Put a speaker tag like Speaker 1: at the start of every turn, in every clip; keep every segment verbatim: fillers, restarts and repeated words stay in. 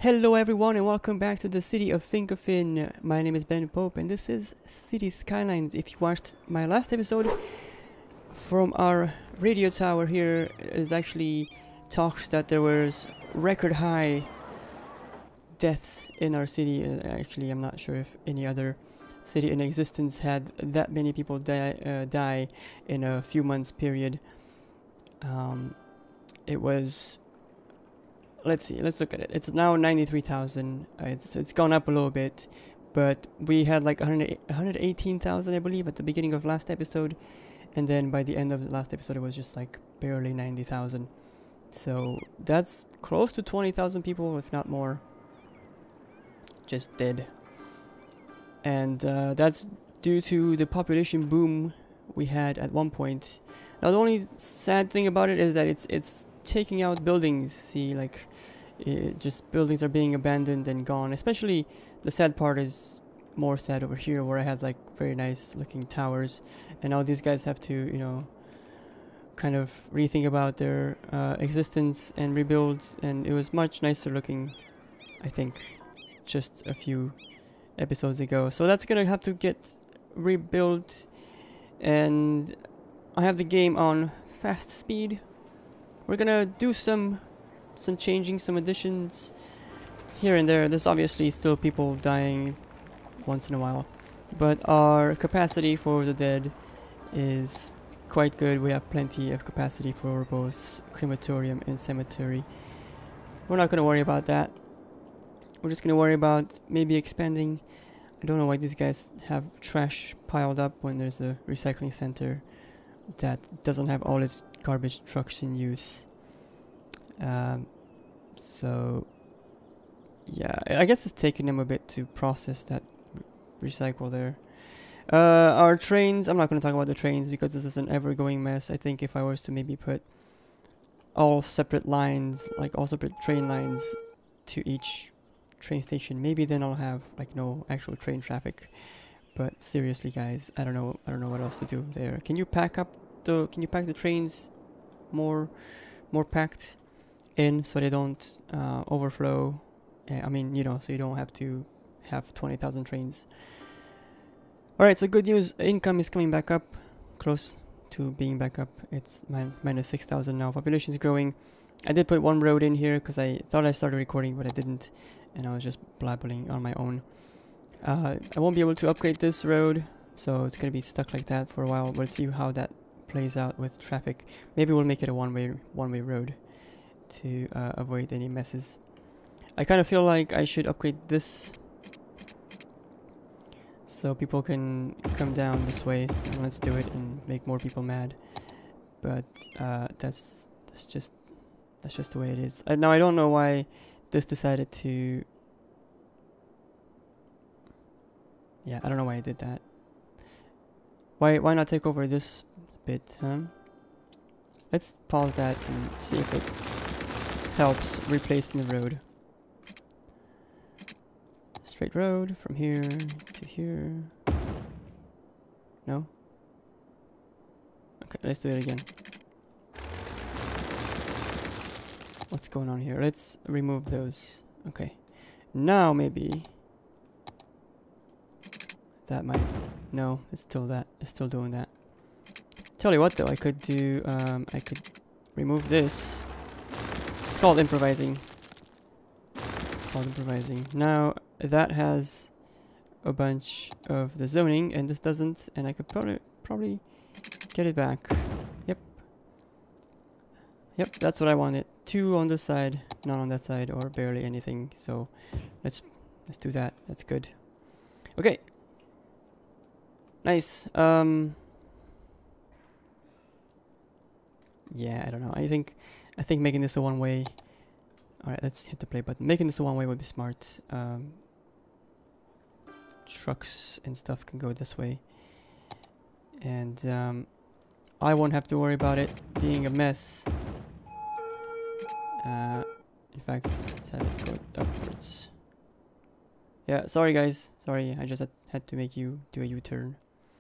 Speaker 1: Hello everyone and welcome back to the city of Vinkeveen. My name is Ben Pope and this is City Skylines. If you watched my last episode from our radio tower here, is actually talks that there was record high deaths in our city. Uh, actually, I'm not sure if any other city in existence had that many people die, uh, die in a few months period. Um, it was... Let's see, let's look at it. It's now ninety-three thousand. Uh, it's, it's gone up a little bit, but we had like one hundred eighteen thousand, I believe, at the beginning of last episode. And then by the end of the last episode, it was just like barely ninety thousand. So that's close to twenty thousand people, if not more, just dead. And uh, that's due to the population boom we had at one point. Now, the only sad thing about it is that it's it's taking out buildings. See, like, it just buildings are being abandoned and gone. Especially the sad part is more sad over here, where I had like very nice looking towers, and now these guys have to, you know, kind of rethink about their uh, existence and rebuild. And it was much nicer looking, I think, just a few episodes ago. So that's gonna have to get rebuilt, and I have the game on fast speed. We're gonna do some some changing, some additions here and there. There's obviously still people dying once in a while, but our capacity for the dead is quite good. We have plenty of capacity for both crematorium and cemetery. We're not gonna worry about that. We're just gonna worry about maybe expanding. I don't know why these guys have trash piled up when there's a recycling center that doesn't have all its garbage trucks in use. Um, so yeah, I guess it's taking them a bit to process that re recycle there. Uh, our trains, I'm not going to talk about the trains because this is an ever-going mess. I think if I was to maybe put all separate lines, like all separate train lines to each train station, maybe then I'll have like no actual train traffic. But seriously, guys, I don't know. I don't know what else to do there. Can you pack up the? Can you pack the trains more, more packed in so they don't uh, overflow? Uh, I mean, you know, so you don't have to have twenty thousand trains. All right. So good news. Income is coming back up, close to being back up. It's min minus six thousand now. Population is growing. I did put one road in here because I thought I started recording, but I didn't, and I was just blabbering on my own. Uh, I won't be able to upgrade this road, so it's gonna be stuck like that for a while. We'll see how that plays out with traffic. Maybe we'll make it a one-way one-way road to uh, avoid any messes. I kind of feel like I should upgrade this so people can come down this way, and let's do it and make more people mad. But uh, that's that's just that's just the way it is. Uh, now I don't know why this decided to. Yeah, I don't know why I did that. Why why not take over this bit, huh? Let's pause that and see if it helps replacing the road. Straight road from here to here. No? Okay, let's do it again. What's going on here? Let's remove those. Okay. Now maybe that might... No, it's still that. It's still doing that. Tell you what though, I could do... Um, I could remove this. It's called improvising. It's called improvising. Now, that has a bunch of the zoning, and this doesn't, and I could probably probably get it back. Yep. Yep, that's what I wanted. Two on this side, none on that side, or barely anything. So, let's let's do that. That's good. Okay. Nice. Um. Yeah, I don't know. I think, I think making this a one-way. All right, let's hit the play button. Making this a one-way would be smart. Um. Trucks and stuff can go this way, and um, I won't have to worry about it being a mess. Uh, in fact, let's have it go upwards. Yeah, sorry guys. Sorry, I just had, had to make you do a U-turn.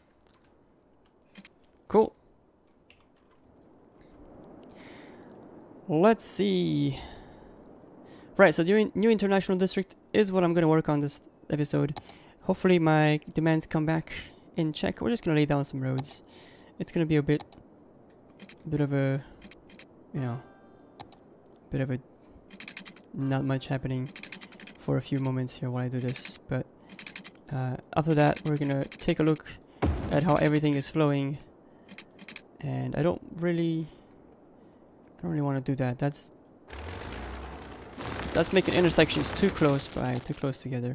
Speaker 1: Cool. Let's see. Right, so the new international district is what I'm gonna work on this episode. Hopefully my demands come back in check. We're just gonna lay down some roads. It's gonna be a bit, bit of a, you know, bit of a, not much happening for a few moments here while I do this. But uh, after that, we're gonna take a look at how everything is flowing. And I don't really, I don't really want to do that. That's That's making intersections too close by, too close together.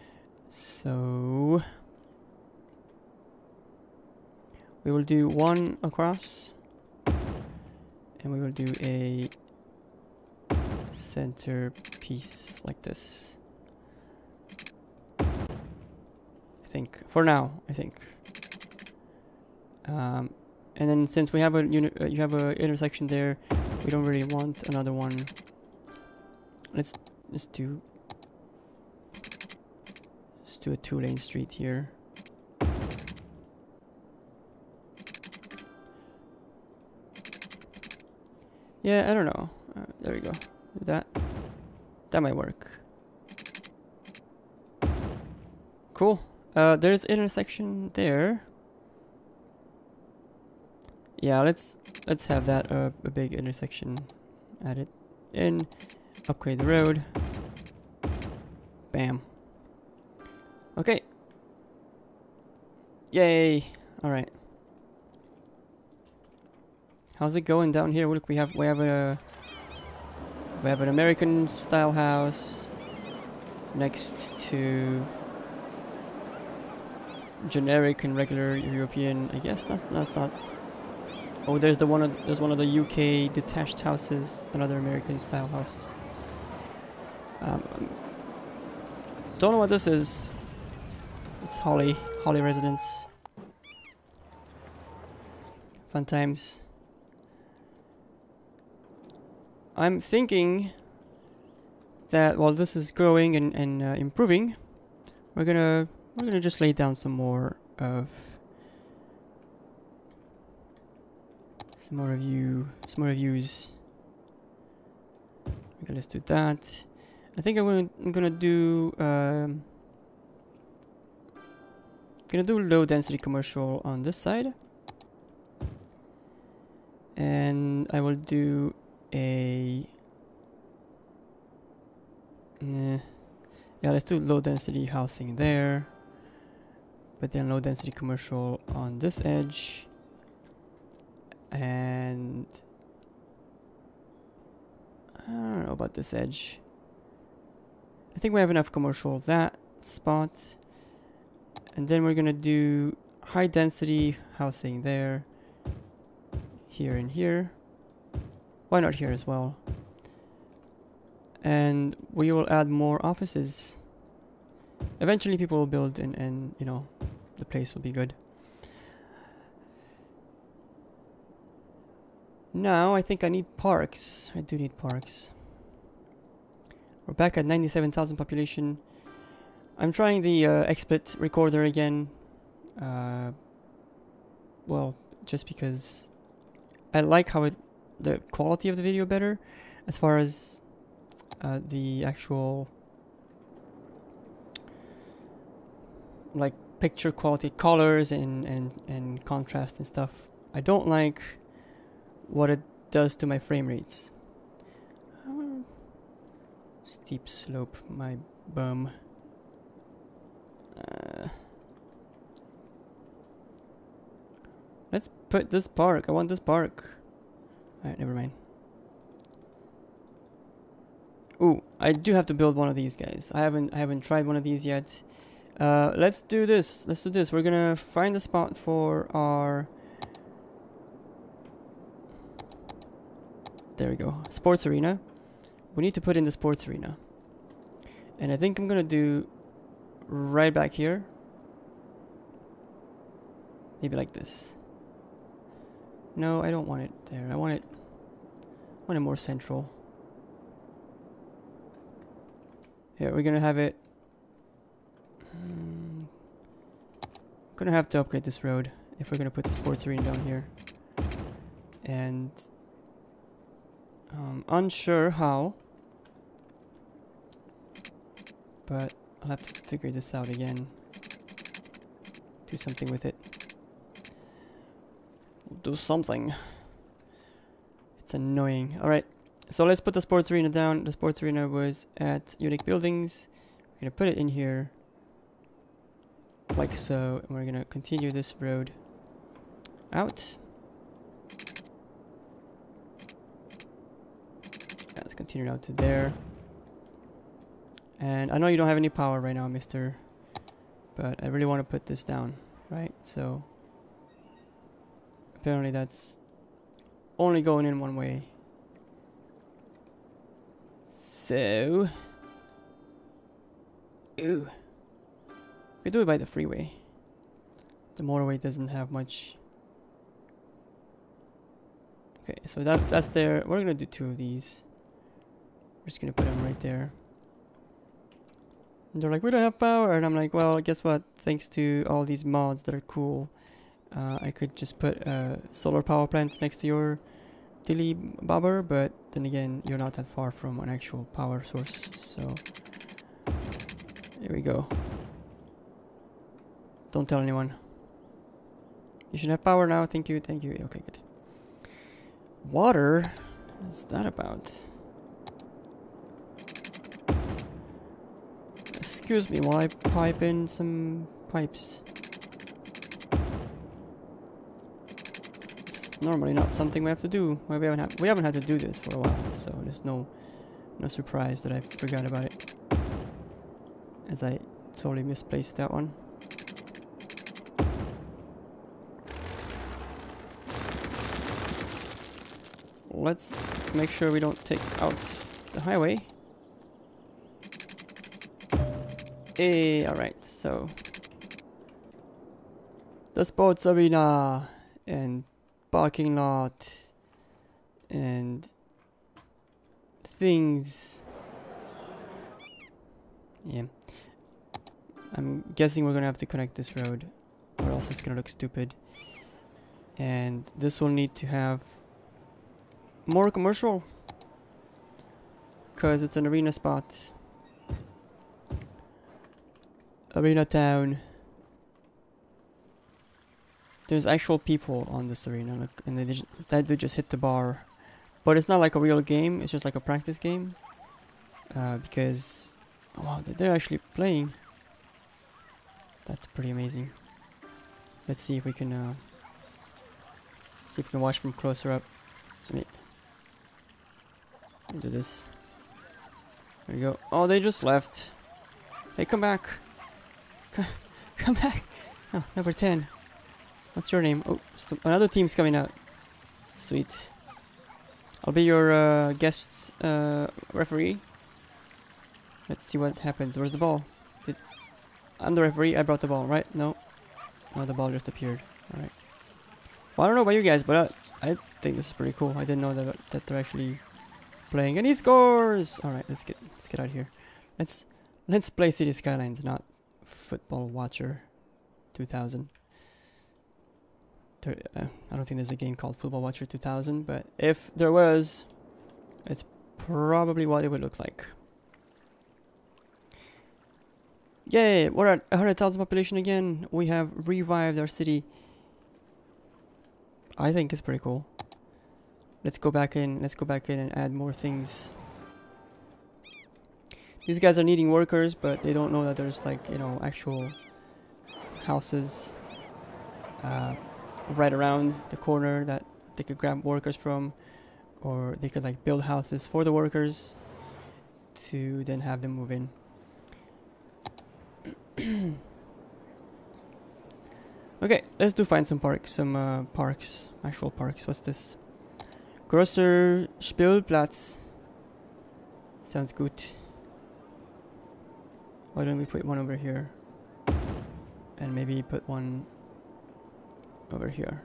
Speaker 1: So we will do one across, and we will do a center piece like this. I think for now. I think. Um, and then since we have a uni uh, you have a intersection there, we don't really want another one. Let's let's do let's do a two-lane street here. Yeah, I don't know. Uh, there we go. That that might work. Cool. Uh, there's intersection there. Yeah, let's let's have that uh, a big intersection added in. Upgrade the road. Bam. Okay. Yay. Alright. How's it going down here? Look, we have we have a we have an American style house next to generic and regular European. I guess that's that's not. Oh, there's the one of there's one of the U K detached houses, another American style house. Um, don't know what this is. It's Holly, Holly residence. Fun times. I'm thinking that while this is growing and, and uh, improving, we're gonna we're gonna just lay down some more of some more review, some more reviews. Okay, let's do that. I think I'm gonna, I'm gonna do um, gonna do low density commercial on this side, and I will do a nah, yeah, let's do low density housing there, but then low density commercial on this edge, and I don't know about this edge. I think we have enough commercial that spot, and then we're gonna do high density housing there, here and here. Why not here as well? And we will add more offices. Eventually people will build, and, and you know, the place will be good. Now I think I need parks. I do need parks. We're back at ninety-seven thousand population. I'm trying the uh, XSplit recorder again. Uh, well, just because I like how it, the quality of the video better, as far as uh, the actual like picture quality, colors and, and, and contrast and stuff. I don't like what it does to my frame rates. Uh, steep slope, my bum. Uh, let's put this park. I want this park. Alright, never mind. Ooh, I do have to build one of these guys. I haven't I haven't tried one of these yet. Uh, let's do this. Let's do this. We're gonna find a spot for our. There we go. Sports arena. We need to put in the sports arena. And I think I'm gonna do right back here. Maybe like this. No, I don't want it there. I want it I want it more central. Here, we're gonna have it. Um, gonna have to upgrade this road if we're gonna put the sports arena down here. And um, unsure how. but I'll have to figure this out again. Do something with it. Do something. It's annoying. Alright, so let's put the sports arena down. The sports arena was at Unique Buildings. We're gonna put it in here. Like so. And we're gonna continue this road out. Yeah, let's continue out to there. And I know you don't have any power right now, mister. But I really want to put this down, right? So apparently that's only going in one way. So ooh. We do it by the freeway. The motorway doesn't have much. Okay, so that that's there. We're gonna do two of these. We're just gonna put them right there. And they're like, we don't have power, and I'm like, well, guess what? Thanks to all these mods that are cool, uh, I could just put a solar power plant next to your dilly bobber, but then again, you're not that far from an actual power source, so here we go. Don't tell anyone. You should have power now. Thank you, thank you. Okay, good. Water? What's that about? Excuse me while I pipe in some pipes. It's normally not something we have to do. Well, we haven't had we haven't had to do this for a while, so there's no no surprise that I forgot about it. As I totally misplaced that one. Let's make sure we don't take out the highway. Hey, alright, so the sports arena and parking lot and things. Yeah, I'm guessing we're gonna have to connect this road or else it's gonna look stupid. And this will need to have more commercial because it's an arena spot. Arena town. There's actual people on this arena, look, and they just, that dude just hit the bar. But it's not like a real game, it's just like a practice game. Uh, because, oh wow, they're actually playing. That's pretty amazing. Let's see if we can, uh, see if we can watch from closer up. Let me, let me do this. There we go. Oh, they just left. Hey, come back. Come back. Oh, number ten. What's your name? Oh, so another team's coming out. Sweet. I'll be your uh, guest uh, referee. Let's see what happens. Where's the ball? Did I'm the referee. I brought the ball, right? No. No, the ball just appeared. All right. Well, I don't know about you guys, but uh, I think this is pretty cool. I didn't know that that they're actually playing, and he scores. All right, let's get let's get out of here. Let's let's play City Skylines, not Football Watcher two thousand. There, uh, I don't think there's a game called Football Watcher two thousand, but if there was, it's probably what it would look like. Yay! We're at one hundred thousand population again. We have revived our city. I think it's pretty cool. Let's go back in. Let's go back in and add more things. These guys are needing workers, but they don't know that there's like, you know, actual houses uh, right around the corner that they could grab workers from, or they could like build houses for the workers to then have them move in. Okay, let's do find some parks, some uh, parks, actual parks. What's this? Grosser Spielplatz. Sounds good. Why don't we put one over here? And maybe put one over here.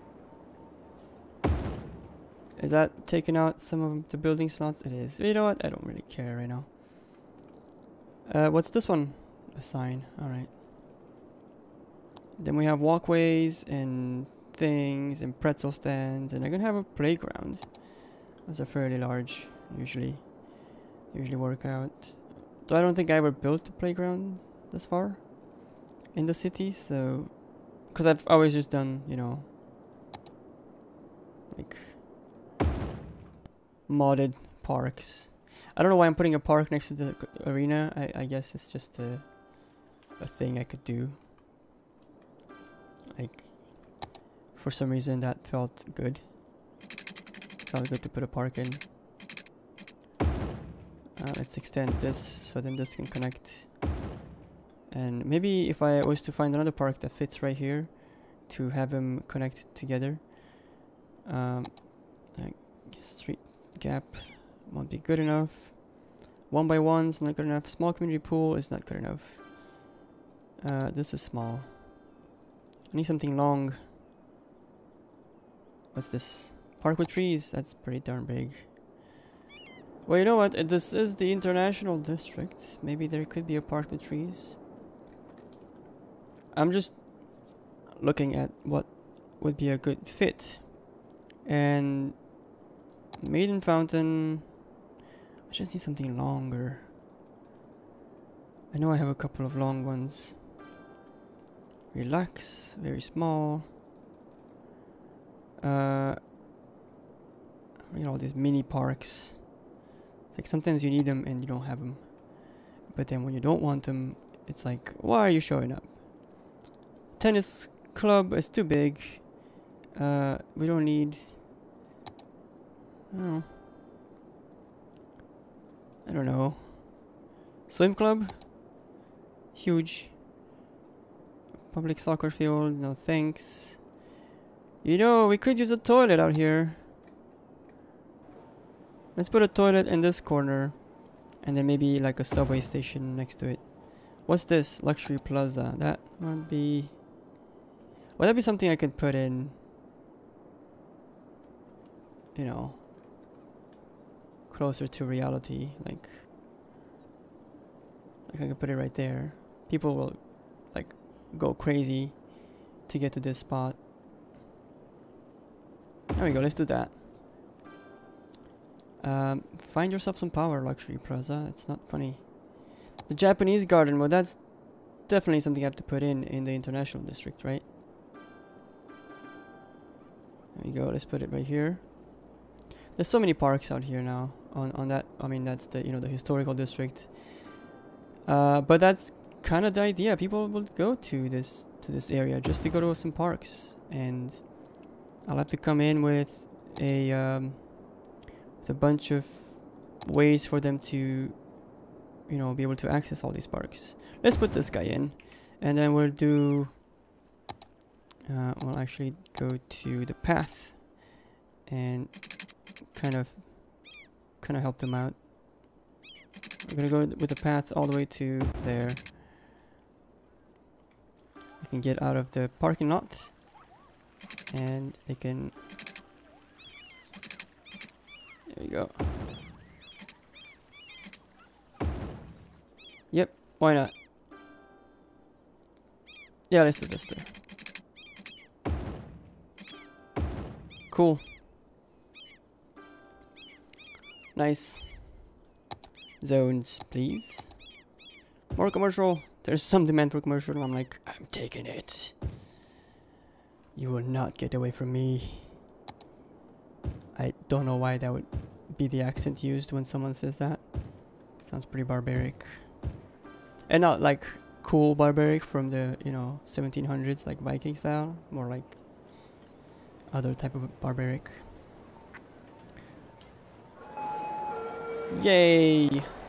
Speaker 1: Is that taking out some of the building slots? It is. You know what? I don't really care right now. Uh, what's this one? A sign. Alright. Then we have walkways and things and pretzel stands, and I'm gonna have a playground. Those are fairly large, usually. Usually work out. So I don't think I ever built a playground this far in the city, so because I've always just done, you know, like modded parks. I don't know why I'm putting a park next to the arena. I, I guess it's just a, a thing I could do. Like, for some reason that felt good. Felt good to put a park in. Uh, let's extend this so then this can connect. And maybe if I was to find another park that fits right here, to have them connect together. Um, like street gap won't be good enough. One by one's not good enough. Small community pool is not good enough. Uh, this is small. I need something long. What's this? Park with trees. That's pretty darn big. Well, you know what? Uh, This is the international district. Maybe there could be a park with trees. I'm just looking at what would be a good fit. And Maiden Fountain. I just need something longer. I know I have a couple of long ones. Relax, very small. Uh, you know, all these mini parks. It's like sometimes you need them and you don't have them. But then when you don't want them, it's like, why are you showing up? Tennis club is too big. Uh, we don't need. I don't know. I don't know. Swim club? Huge. Public soccer field? No thanks. You know, we could use a toilet out here. Let's put a toilet in this corner. And then maybe like a subway station next to it. What's this? Luxury Plaza. That would be... Would that be something I could put in? You know... closer to reality, like like I could put it right there. People will like go crazy to get to this spot. There we go, let's do that. Um, find yourself some power, Luxury Plaza. It's not funny. The Japanese garden, well that's definitely something I have to put in in the international district, right? There you go, let's put it right here. There's so many parks out here now. On on that, I mean that's the you know the historical district. Uh, but that's kind of the idea. People will go to this to this area just to go to some parks, and I'll have to come in with a um, with a bunch of ways for them to you know be able to access all these parks. Let's put this guy in, and then we'll do. Uh, we'll actually go to the path, and kind of. kind of help them out. We're gonna go with the path all the way to there. They can get out of the parking lot and they can there you go. Yep, why not? Yeah, let's do this too. Cool. Nice. Zones, please. More commercial. There's some demand for commercial. I'm like, I'm taking it. You will not get away from me. I don't know why that would be the accent used when someone says that. Sounds pretty barbaric. And not like cool barbaric from the, you know, seventeen hundreds, like Viking style. More like other type of barbaric. Yay!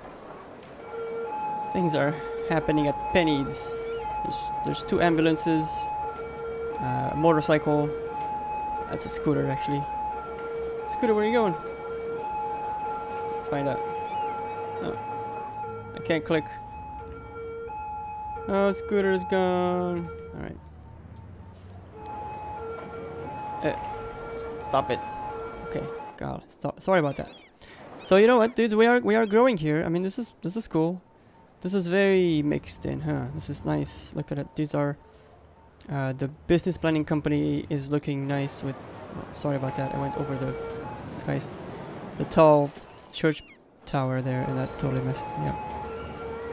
Speaker 1: Things are happening at Penny's. There's, there's two ambulances, uh, a motorcycle. That's a scooter, actually. Scooter, where are you going? Let's find out. Oh, I can't click. Oh, scooter's gone. All right. Uh, stop it. Okay. God, stop. Sorry about that. So you know what, dudes, we are we are growing here. I mean, this is this is cool. This is very mixed in, huh? This is nice. Look at it. These are uh, the business planning company is looking nice with. Oh, sorry about that. I went over the skies, the tall church tower there, and that totally messed me up.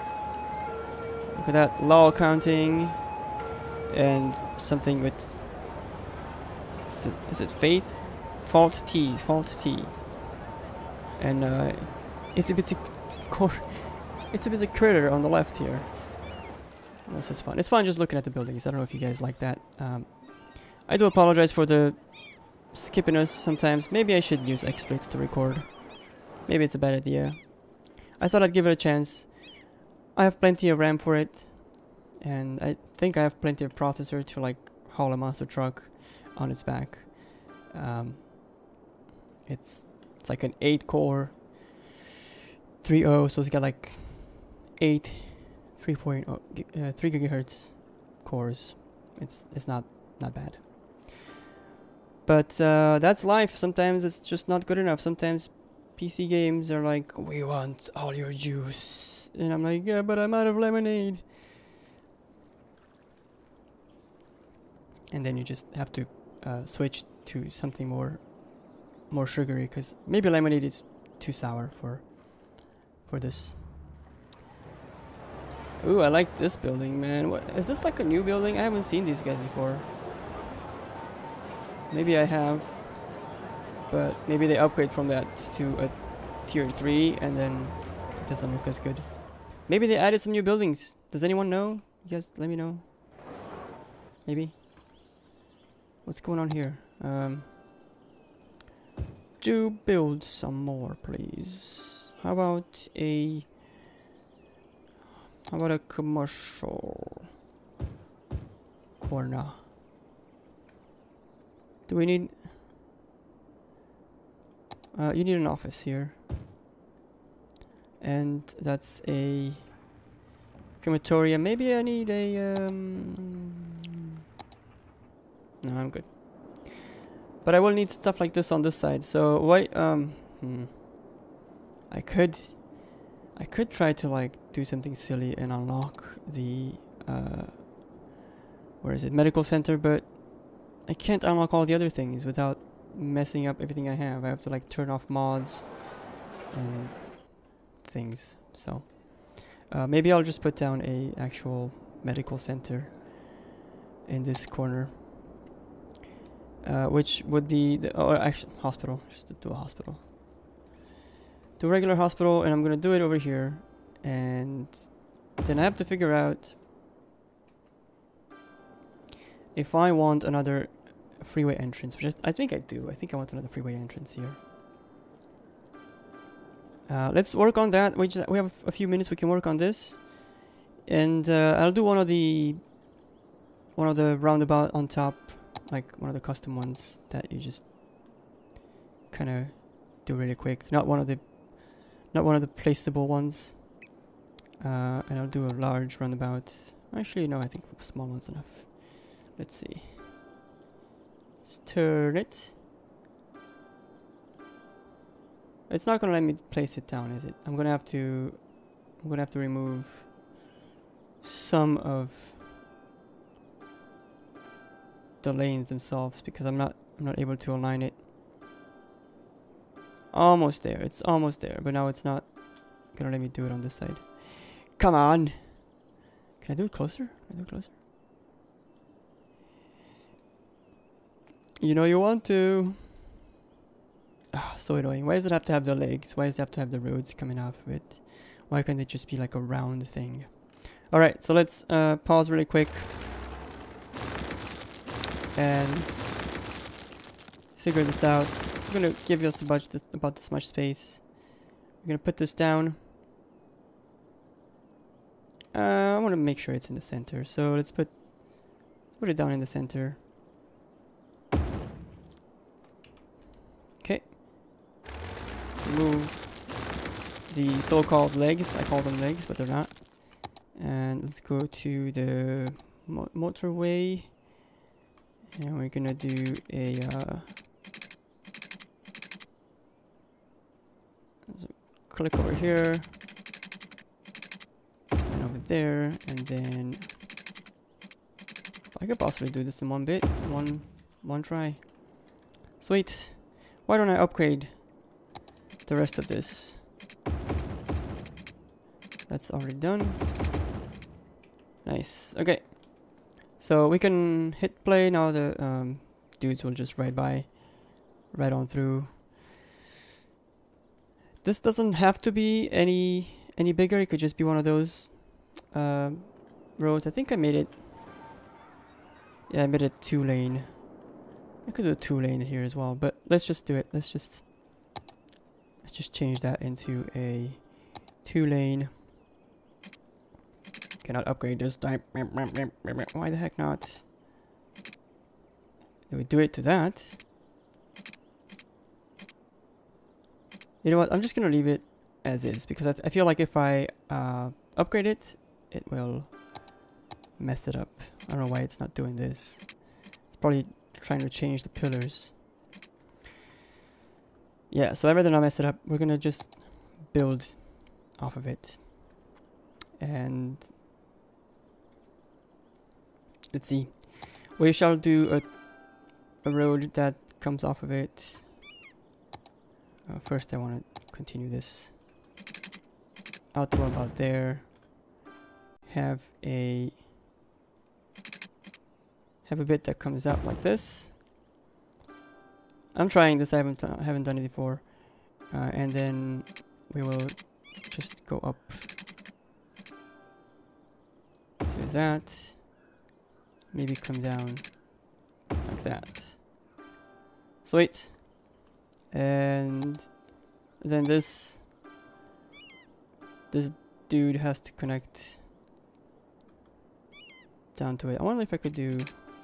Speaker 1: Look at that, law counting, and something with, is it, is it faith? Fault T, fault T. And uh, it's a bit of cor it's a bit of critter on the left here. This is fun. It's fun just looking at the buildings. I don't know if you guys like that. Um, I do apologize for the skippiness sometimes. Maybe I should use XSplit to record. Maybe it's a bad idea. I thought I'd give it a chance. I have plenty of RAM for it, and I think I have plenty of processor to like haul a monster truck on its back. Um, it's it's like an eight core three point oh, so it's got like eight three point oh uh, three gigahertz cores. It's it's not not bad. But uh, that's life. Sometimes it's just not good enough. Sometimes P C games are like, we want all your juice, and I'm like, yeah, but I'm out of lemonade. And then you just have to uh, switch to something more more sugary, because maybe lemonade is too sour for for this. Ooh, I like this building, man. What is this, like a new building? I haven't seen these guys before. Maybe I have, but maybe they upgrade from that to a tier three, and then it doesn't look as good. Maybe they added some new buildings. Does anyone know? You guys, let me know. Maybe. What's going on here? Um, do build some more, please. How about a how about a commercial corner? Do we need uh, you need an office here, and that's a crematorium. Maybe I need a um, no, I'm good. But I will need stuff like this on this side. So why um hmm. I could I could try to like do something silly and unlock the uh where is it? Medical center, but I can't unlock all the other things without messing up everything I have. I have to like turn off mods and things. So uh, maybe I'll just put down a actual medical center in this corner. Uh, which would be the oh, actually hospital. Just do a hospital. Do a regular hospital, and I'm gonna do it over here, and then I have to figure out if I want another freeway entrance, which I think I do. I think I want another freeway entrance here. Uh, let's work on that. We just we have a few minutes. We can work on this, and uh, I'll do one of the one of the roundabout on top. Like one of the custom ones that you just kind of do really quick. Not one of the, not one of the placeable ones. Uh, and I'll do a large roundabout. Actually, no, I think small one's enough. Let's see. Let's turn it. It's not gonna let me place it down, is it? I'm gonna have to. I'm gonna have to remove some of the lanes themselves because I'm not I'm not able to align it. Almost there. It's almost there, but now it's not gonna let me do it on this side. Come on. Can I do it closer? Can I do it closer? You know you want to. Ah, so annoying. Why does it have to have the legs? Why does it have to have the roads coming off of it? Why can't it just be like a round thing? Alright, so let's uh, pause really quick and figure this out. I'm gonna give us a bunch this, about this much space. We're gonna put this down. Uh, I want to make sure it's in the center, so let's put put it down in the center. Okay. Remove the so-called legs. I call them legs, but they're not. And let's go to the mo motorway. And we're gonna do a uh, click over here and over there, and then I could possibly do this in one bit, one one try. Sweet. Why don't I upgrade the rest of this? That's already done. Nice. Okay. So we can hit play now. The um, dudes will just ride by, right on through. This doesn't have to be any any bigger. It could just be one of those uh, roads. I think I made it. Yeah, I made it two lane. I could do a two lane here as well, but let's just do it. Let's just let's just change that into a two lane. Cannot upgrade this time. Why the heck not? Do we do it to that? You know what? I'm just gonna leave it as is because I, th I feel like if I uh, upgrade it, it will mess it up. I don't know why it's not doing this. It's probably trying to change the pillars. Yeah, so I'd rather not mess it up. We're gonna just build off of it. And let's see. We shall do a, a road that comes off of it. Uh, first I want to continue this out to about there. Have a have a bit that comes out like this. I'm trying this. I haven't uh, haven't done it before. Uh, and then we will just go up to that. Maybe come down like that. Sweet. And then this this dude has to connect down to it. I wonder if I could do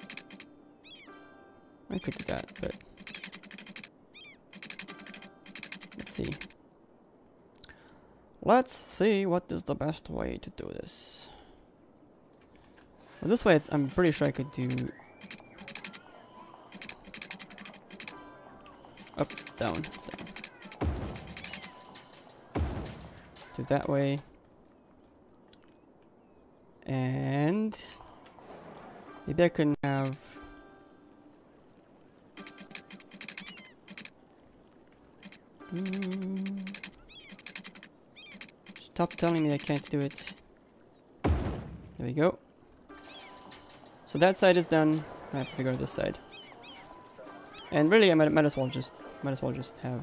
Speaker 1: I could do that, but let's see. Let's see what is the best way to do this. Well, this way it's, I'm pretty sure I could do up, down, down. Do that way. And maybe I can have mm, stop telling me I can't do it. There we go. So that side is done. I have to figure out this side. And really, I might, might as well just might as well just have.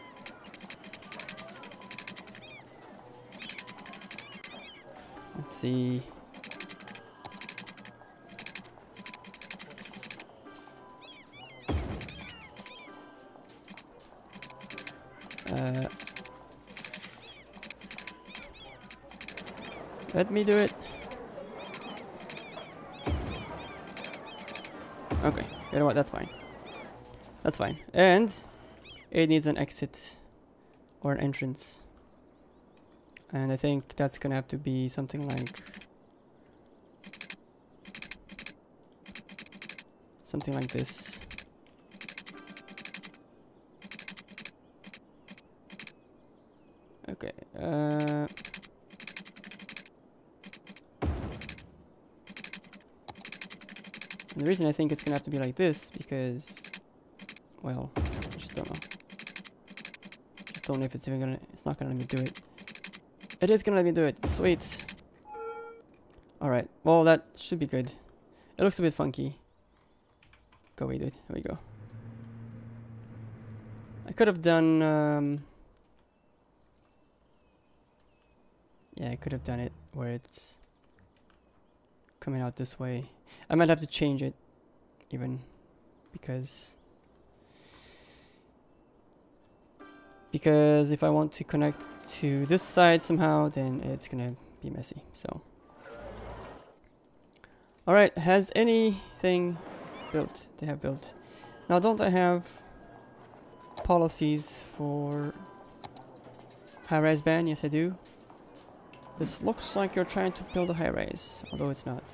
Speaker 1: Let's see. Uh, let me do it. Okay, you know what, that's fine. That's fine. And it needs an exit or an entrance. And I think that's gonna have to be something like something like this. Okay, uh and the reason I think it's gonna have to be like this because, well, I just don't know. Just don't know if it's even gonna. It's not gonna let me do it. It is gonna let me do it. Sweet. All right. Well, that should be good. It looks a bit funky. Go away, dude. There we go. I could have done. Um, yeah, I could have done it where it's coming out this way. I might have to change it even because because if I want to connect to this side somehow, then it's gonna be messy. So all right, has anything built? They have built. Now, don't I have policies for high-rise ban? Yes, I do. This looks like you're trying to build a high-rise, although it's not.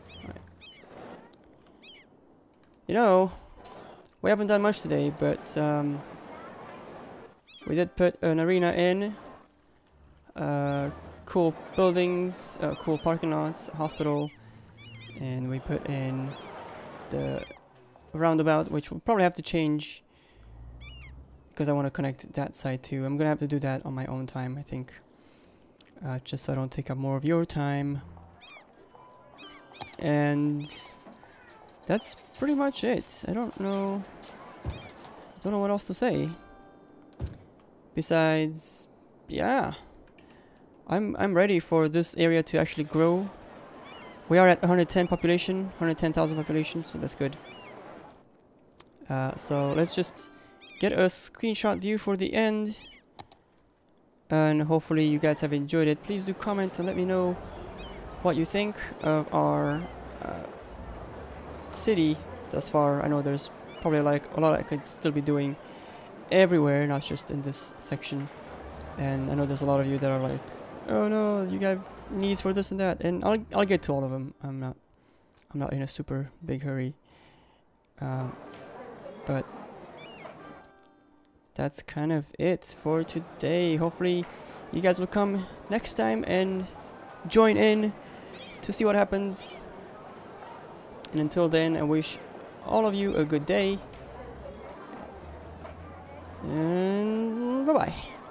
Speaker 1: You know, we haven't done much today, but um, we did put an arena in, uh, cool buildings, uh, cool parking lots, hospital, and we put in the roundabout, which we'll probably have to change because I want to connect that side too. I'm gonna have to do that on my own time, I think, uh, just so I don't take up more of your time. And that's pretty much it. I don't know. I don't know what else to say. Besides, yeah, I'm I'm ready for this area to actually grow. We are at one hundred ten population, one hundred ten thousand population, so that's good. Uh, so let's just get a screenshot view for the end, and hopefully you guys have enjoyed it. Please do comment and let me know what you think of our uh, city thus far. I know there's probably like a lot I could still be doing everywhere, not just in this section. And I know there's a lot of you that are like, oh no, you got needs for this and that, and I'll I'll get to all of them. I'm not I'm not in a super big hurry. Um, but that's kind of it for today. Hopefully you guys will come next time and join in to see what happens. And until then, I wish all of you a good day. And bye-bye.